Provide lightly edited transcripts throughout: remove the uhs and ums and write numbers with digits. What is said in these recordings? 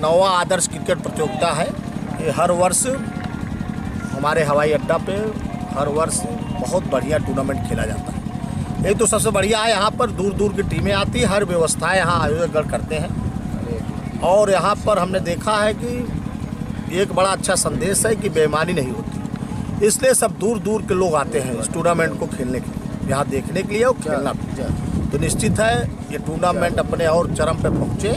9वां आदर्श cricket प्रतियोगिता है। ये हर वर्ष हमारे हवाई अड्डा पे हर वर्ष बहुत बढ़िया टूर्नामेंट खेला जाता है। ये तो सबसे बढ़िया है, यहाँ पर दूर दूर की टीमें आती हैं, हर व्यवस्थाएं यहाँ आयोजकगण करते हैं। और यहाँ पर हमने देखा है कि एक बड़ा अच्छा संदेश है कि बेईमानी नहीं होती, इसलिए सब दूर दूर के लोग आते हैं इस टूर्नामेंट को खेलने के लिए, यहाँ देखने के लिए और खेलना भी। तो निश्चित है ये टूर्नामेंट अपने और चरम पे पहुँचे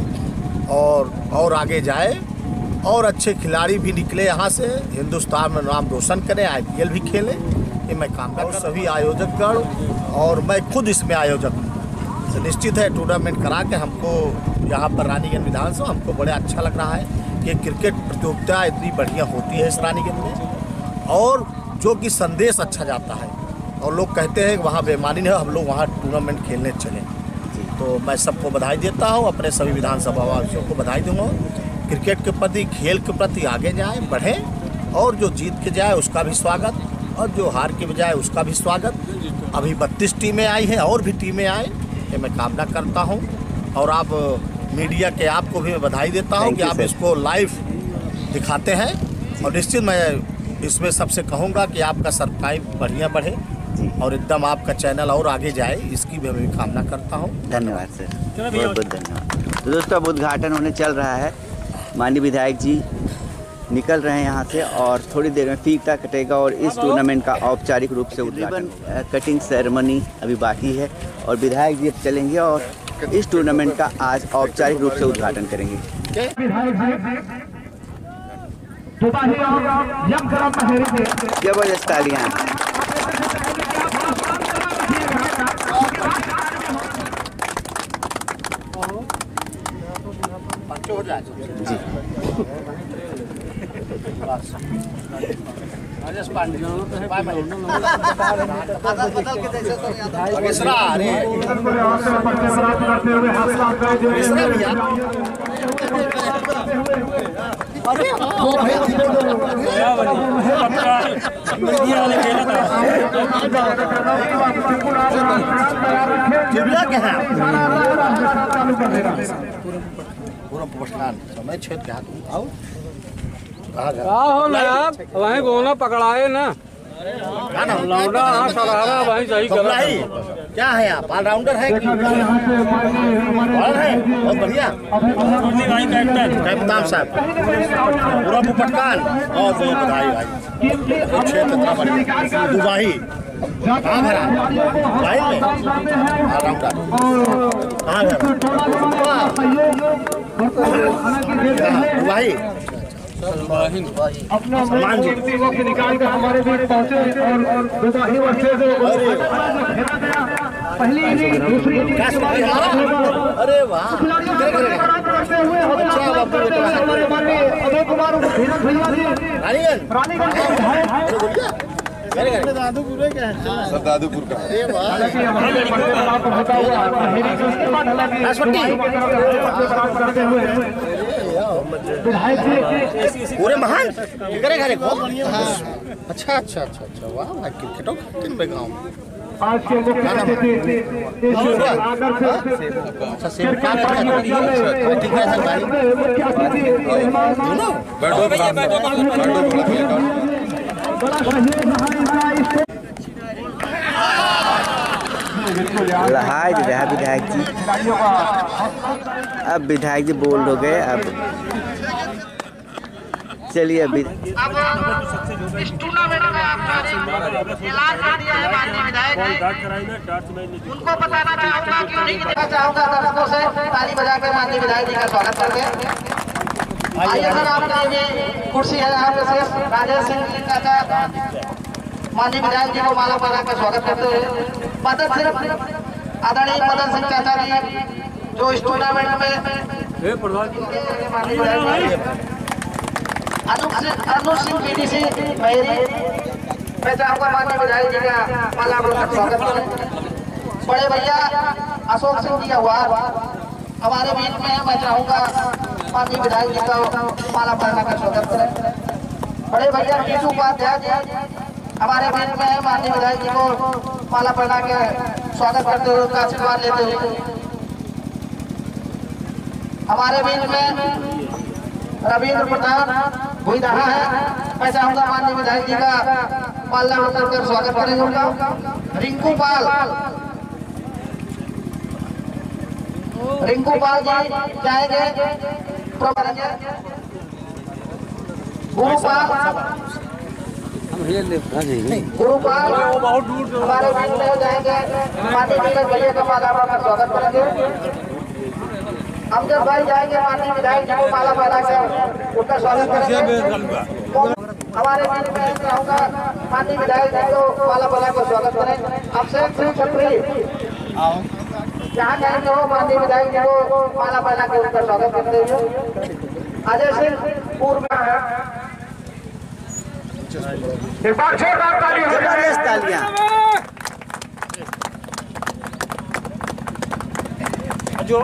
और आगे जाए और अच्छे खिलाड़ी भी निकले यहाँ से, हिंदुस्तान में नाम रोशन करें, IPL भी खेलें। ये मैं कामना और सभी आयोजकगण और मैं खुद इसमें आयोजक हूँ। तो निश्चित है टूर्नामेंट करा के हमको यहाँ पर रानीगंज विधानसभा हमको बड़ा अच्छा लग रहा है कि क्रिकेट प्रतियोगिता इतनी बढ़िया होती है इस रानीगंज में, और जो कि संदेश अच्छा जाता है और लोग कहते हैं कि वहाँ बेईमानी नहीं है, हम लोग वहाँ टूर्नामेंट खेलने चलें। तो मैं सबको बधाई देता हूँ, अपने सभी विधानसभा वासियों को बधाई दूँगा। क्रिकेट के प्रति, खेल के प्रति आगे जाए, बढ़ें, और जो जीत के जाए उसका भी स्वागत और जो हार के बजाय उसका भी स्वागत। अभी 32 टीमें आई हैं और भी टीमें आए, ये मैं कामना करता हूं। और आप मीडिया के आपको भी मैं बधाई देता हूं कि आप इसको लाइव दिखाते हैं। और निश्चित मैं इसमें सबसे कहूंगा कि आपका सब्सक्राइब बढ़िया बढ़े और एकदम आपका चैनल और आगे जाए, इसकी भी मैं कामना करता हूँ। धन्यवाद सर, बहुत बहुत धन्यवाद। तो दोस्तों अब उद्घाटन होने चल रहा है, माननीय विधायक जी निकल रहे हैं यहाँ से और थोड़ी देर में फीता कटेगा और इस टूर्नामेंट का औपचारिक रूप से उद्घाटन, कटिंग सेरेमनी अभी बाकी है और विधायक जी अब चलेंगे और इस टूर्नामेंट का आज औपचारिक रूप से उद्घाटन करेंगे। जबरदस्त तालियां। जी राजेश पांडे समय छेद क्या आओ वहीं गोना पकड़ाए ना लौंडा सरारा वहीं सही क्या है आप ऑलराउंडर है बहुत बढ़िया कैप्टन साहब पूरा पटकान और बधाई भाई क्षेत्र इतना बढ़िया दुबाही कहाँ भरा लाइन में ऑलराउंडर कहाँ दुबाही अपना निकाल कर हमारे बीच पहुंचे और दुबाही वर्षे से पहली दूसरी अरे वाह हमारे माननीय अभय कुमार दादूपुर का पूरे महान अच्छा अच्छा अच्छा अच्छा वाह भाई क्रिकेटों किन पे गाँव आज के मुख्य हाय विधायक जी, अब विधायक जी बोल हो गए। अब चलिए अभी इस टूर्नामेंट में आपका ऐलान कर दिया है माननीय विधायक, उनको बताना चाहूंगा कि उन्हीं की चाहूंगा दर्शकों से ताली बजा के माननीय विधायक जी का स्वागत करते हैं। आइए सर, आपकी भी कुर्सी है आपके से राजेश सिंह जी चाचा माननीय विधायक जी को माला पहना कर स्वागत करते हुए मदन सिंह आदरणीय मदन सिंह चाचा जी जो इस टूर्नामेंट में अनुज सिंह PDC मैं चाहूंगा माननीय विधायक जी का माला पहना कर स्वागत करें। बड़े भैया अशोक सिंह जी हुआ हमारे बीच में, मैं चाहूंगा माननीय विधायक जी का माला पहना कर स्वागत करें। बड़े भैया टीटू उपाध्याय जी हमारे बीच में माननीय विधायक जी को माला पहना के स्वागत करते हुए उनका आशीर्वाद लेते हुए हमारे बीच में रविंद्र प्रताप भुईदहा है। मैं चाहूंगा माननीय विधायक जी का पालना कर स्वागत करेंगे उनका। रिंकू पाल जी जाएंगे। गुरुपाल हमारे बीच में जाएंगे। माननीय विधायक भैया का माला का स्वागत करेंगे। अमजद भाई जाएंगे माननीय विधायक जी को माला पहना कर उनका स्वागत करेंगे। हमारे बीच में चाहूंगा माननीय विधायक जी को माला पहना कर स्वागत करें। आपसे जहाँ जाएंगे हो माननीय विधायक जी को माला पहना कर उनका स्वागत करते हुए अजय सिंह पूर्व है। एक बार जोरदार ताली हो जाए। तालियां। जो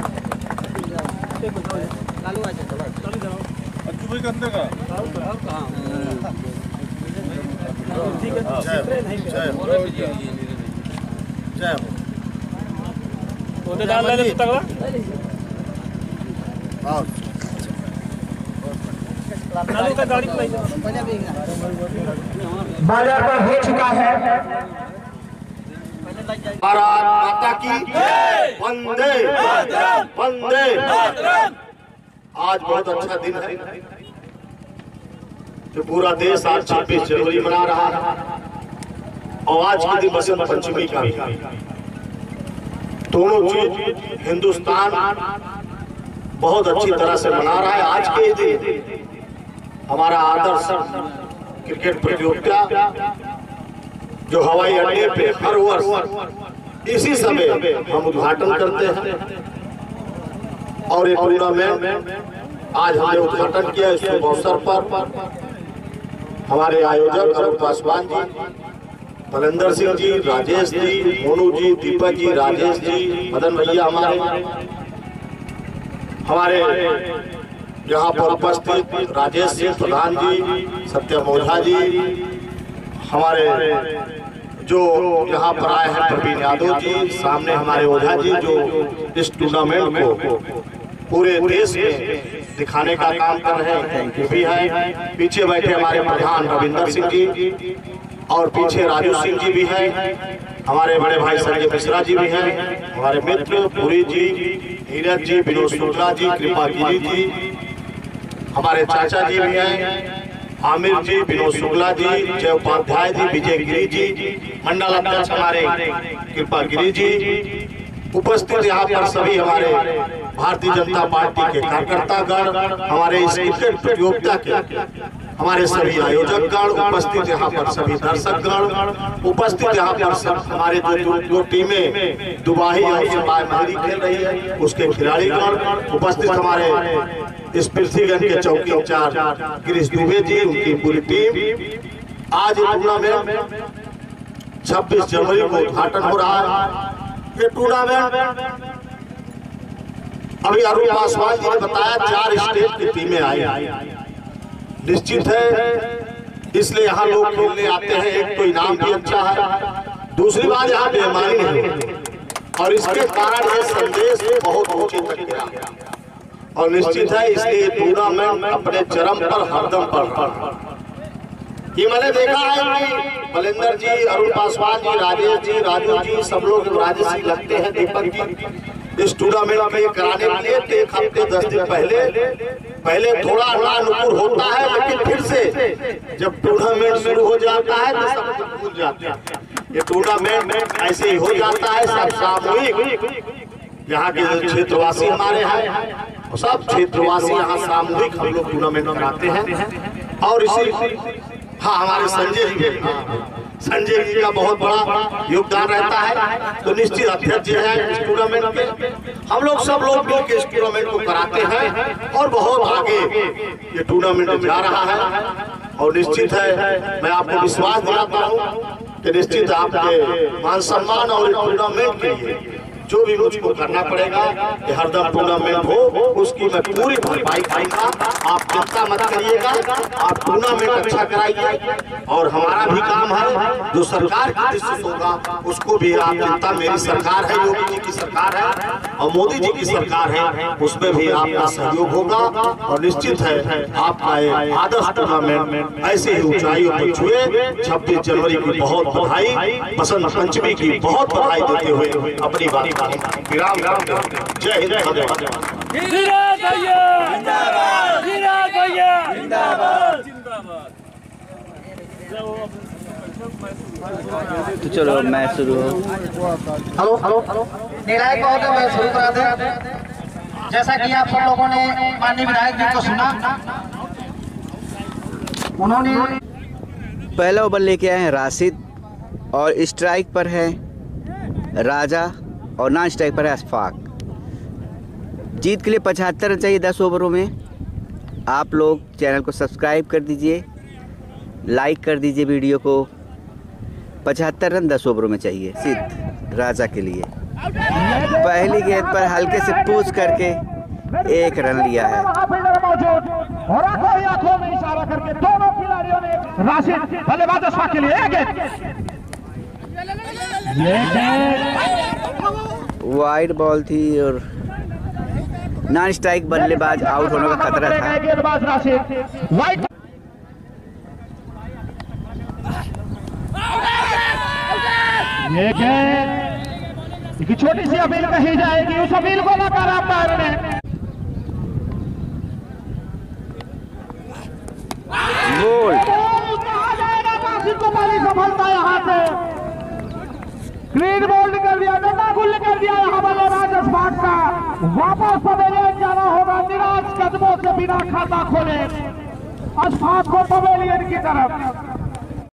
बाजार पर हो चुका है। भारत माता की वंदे वंदे। आज बहुत अच्छा दिन है कि पूरा देश आज 26 जनवरी मना रहा है और आज के दिन बसंत पंचमी का भी। दोनों चीज हिंदुस्तान बहुत अच्छी तरह से मना रहा है। आज के दिन हमारा आदर्श क्रिकेट प्रतियोगिता जो हवाई अड्डे पे हर वर्ष इसी समय हम उद्घाटन करते हैं और एक टूर्नामेंट आज हमने उद्घाटन किया। इस अवसर पर हमारे आयोजक अरुण पासवान जी, बलेंद्र सिंह जी, राजेश जी, मोनू जी, दीपक जी, राजेश जी, मदन भैया हमारे यहाँ पर उपस्थित राजेश सिंह प्रधान जी, सत्यम ओझा जी, हमारे जो यहाँ पर आए हैं प्रवीण यादव जी, सामने हमारे ओझा जी जो इस टूर्नामेंट को पूरे देश में दिखाने का काम कर रहे हैं भी है। पीछे बैठे हमारे प्रधान रविंदर सिंह जी और पीछे राजू सिंह जी भी हैं। हमारे बड़े भाई संजय मिश्रा जी भी हैं। हमारे मित्र पुरी जी, नीरज जी, विनोद शुक्ला जी, कृपा गिरी जी, हमारे चाचा जी भी हैं, आमिर जी, विनोद शुक्ला जी, जय उपाध्याय जी, विजय गिरी जी, मंडल अध्यक्ष हमारे कृपा गिरी जी, उपस्थित यहाँ पर सभी हमारे भारतीय जनता पार्टी के कार्यकर्तागण, हमारे इस क्रिकेट प्रतियोगिता के हमारे सभी आयोजकगण उपस्थित, यहाँ पर सभी दर्शकगण उपस्थित, यहाँ पर सब हमारे जो टीमें दुबई और महरी खेल रही है उसके खिलाड़ीगण उपस्थित, हमारे इस पृथ्वीगंज के चौकी इंचार्ज गिरीश दुबे जी, उनकी पूरी टीम। आज टूर्नामेंट 26 जनवरी को उद्घाटन हो रहा है। ये टूर्नामेंट अभी अरुण पासवान जी ने बताया 4 स्टेट की टीमें आई। निश्चित है इसलिए यहाँ लोग खेलने आते हैं। एक तो इनाम भी अच्छा है, दूसरी बात यहाँ बेईमानी नहीं और इसके कारण ये संदेश बहुत ऊंचे तक गया और निश्चित है इसलिए टूर्नामेंट अपने चरम पर हरदम पर ये मैंने देखा है कि बलेंद्र जी, अरुण पासवान जी, राजेश जी, राजू जी, सब लोग राजेश जी लगते हैं, दीपक जी इस टूर्नामेंट में कराने के लिए। 1 हफ्ते 10 दिन पहले थोड़ा अनानुकूल होता है, लेकिन फिर से जब टूर्नामेंट शुरू हो जाता है तो सब कुछ भूल जाते हैं। ये टूर्नामेंट ऐसे ही हो जाता है, सब सामूहिक यहाँ के क्षेत्रवासी हमारे हैं, सब क्षेत्रवासी यहाँ सामूहिक हम लोग टूर्नामेंट कराते हैं। और इसी हाँ हमारे संजय जी का बहुत बड़ा योगदान रहता है, तो निश्चित अध्यक्ष जी है इस टूर्नामेंट के। हम लोग सब लोग मिलकर इस टूर्नामेंट को कराते हैं और बहुत आगे ये टूर्नामेंट जा रहा है और निश्चित है मैं आपको विश्वास दिलाता हूँ कि निश्चित आपके मान सम्मान और टूर्नामेंट के लिए जो भी मुझको करना पड़ेगा कि हरदम टूर्नामेंट हो, उसकी मैं पूरी भरपाई करूंगा। आप चिंता मत करिएगा, आप टूर्नामेंट अच्छा कराइए। और हमारा भी काम है, जो सरकार की दृष्टि होगा उसको भी आप चिंता, मेरी सरकार है, योगी जी की सरकार है और मोदी जी की सरकार है, उसमें भी आपका सहयोग होगा। और निश्चित है आपका आदर्श टूर्नामेंट ऐसे ही ऊंचाइयों पर छुए। 26 जनवरी की बहुत बधाई, बसंत पंचमी की बहुत बधाई देते हुए अपनी बात विराम करते हैं। जय हिंद, धन्यवाद। तो चलो मैच शुरू हो। हेलो हेलो हेलो, निर्णायक महोदय मैं शुरू करा दें। जैसा कि आप सब लोगों ने माननीय विधायक जी को सुना, उन्होंने पहला ओवर लेके आए हैं राशिद और स्ट्राइक पर है राजा और नॉन स्ट्राइक पर है अशफाक। जीत के लिए 75 रन चाहिए 10 ओवरों में। आप लोग चैनल को सब्सक्राइब कर दीजिए, लाइक कर दीजिए वीडियो को। 75 रन 10 ओवरों में चाहिए सिद्ध राजा के लिए। पहली गेंद पर हल्के से पूछ करके 1 रन लिया है। और आंखों में इशारा करके दोनों खिलाड़ियों ने राशिद बल्लेबाज अशफाक के लिए वाइड बॉल थी और नॉन स्ट्राइक बल्लेबाज आउट होने का खतरा था। गेंदबाज राशिद वाइड ये छोटी सी अपील कही जाएगी, उस अपील को नकारा अंपायर ने। गोल कहा जाएगा, राशिद को पहली सफलता यहाँ से। क्लीन बोल्ड कर दिया, डंडा गुल कर दिया यहाँ बल्लेबाज अशफाक का। वापस पवेलियन जाना होगा निराश कदमों से बिना खाता खोले अशफाक को पवेलियन की तरफ।